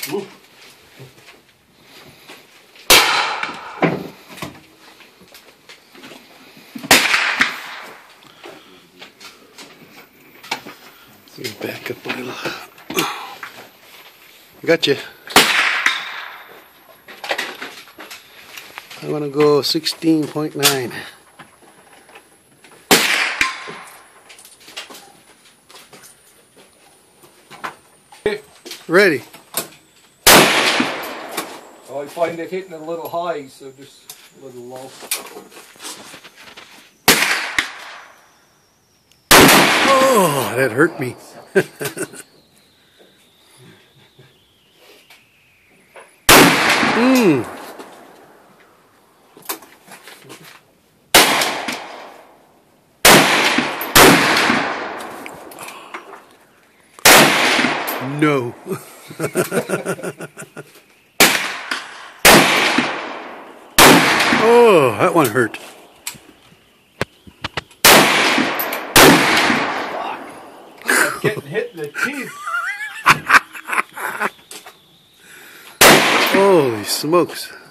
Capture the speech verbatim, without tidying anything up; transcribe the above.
Woo. Let me back up a little. Gotcha. I'm gonna go sixteen point nine. Ready. Oh, I find it hitting a little high, so just a little low. Oh, that hurt me. Mmm. No. Oh, that one hurt. I'm getting hit in the teeth. Holy smokes.